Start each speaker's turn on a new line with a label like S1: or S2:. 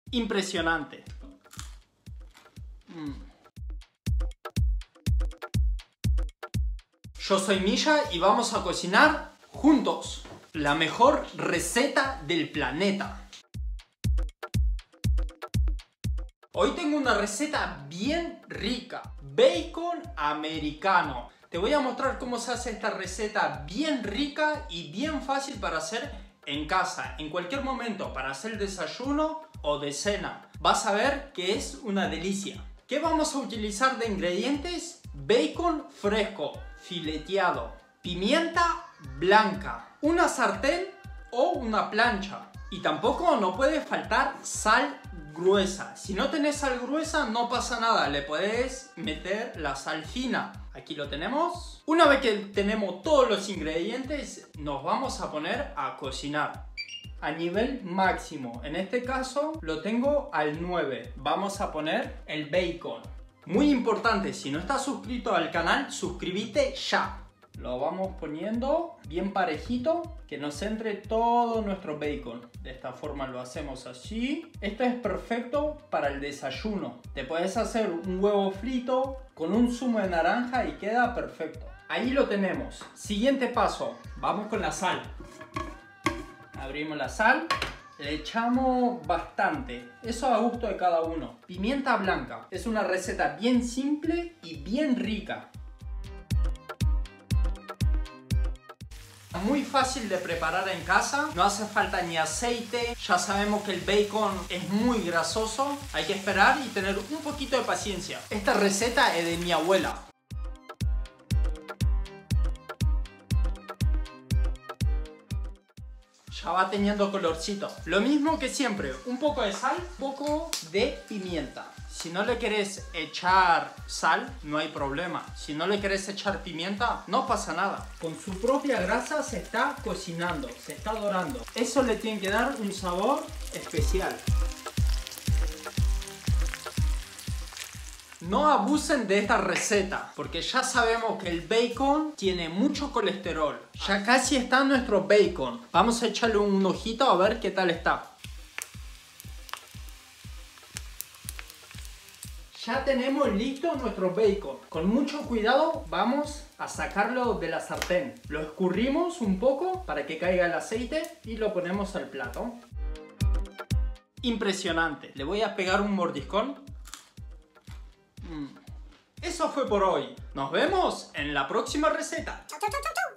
S1: Impresionante. Yo soy Misha y vamos a cocinar juntos la mejor receta del planeta. Hoy tengo una receta bien rica, bacon americano. Te voy a mostrar cómo se hace esta receta bien rica y bien fácil para hacer en casa, en cualquier momento, para hacer desayuno o de cena. Vas a ver que es una delicia. ¿Qué vamos a utilizar de ingredientes? Bacon fresco, fileteado, pimienta blanca, una sartén o una plancha. Y tampoco no puede faltar sal gruesa. Si no tenés sal gruesa no pasa nada, le podés meter la sal fina. Aquí lo tenemos. Una vez que tenemos todos los ingredientes, nos vamos a poner a cocinar a nivel máximo. En este caso lo tengo al 9. Vamos a poner el bacon. Muy importante, si no estás suscrito al canal, suscríbete ya. Lo vamos poniendo bien parejito, que nos entre todo nuestro bacon. De esta forma lo hacemos así. Esto es perfecto para el desayuno. Te puedes hacer un huevo frito con un zumo de naranja y queda perfecto. Ahí lo tenemos. Siguiente paso, vamos con la sal. Abrimos la sal. Le echamos bastante, eso a gusto de cada uno. Pimienta blanca, es una receta bien simple y bien rica. Muy fácil de preparar en casa, no hace falta ni aceite. Ya sabemos que el bacon es muy grasoso, hay que esperar y tener un poquito de paciencia. Esta receta es de mi abuela. Ya va teniendo colorcito. Lo mismo que siempre, un poco de sal, un poco de pimienta. Si no le querés echar sal, no hay problema. Si no le querés echar pimienta, no pasa nada. Con su propia grasa se está cocinando, se está dorando. Eso le tiene que dar un sabor especial. No abusen de esta receta, porque ya sabemos que el bacon tiene mucho colesterol. Ya casi está nuestro bacon. Vamos a echarle un ojito a ver qué tal está. Ya tenemos listo nuestro bacon. Con mucho cuidado vamos a sacarlo de la sartén. Lo escurrimos un poco para que caiga el aceite y lo ponemos al plato. Impresionante. Le voy a pegar un mordiscón. Eso fue por hoy. Nos vemos en la próxima receta.
S2: Chau, chau, chau, chau.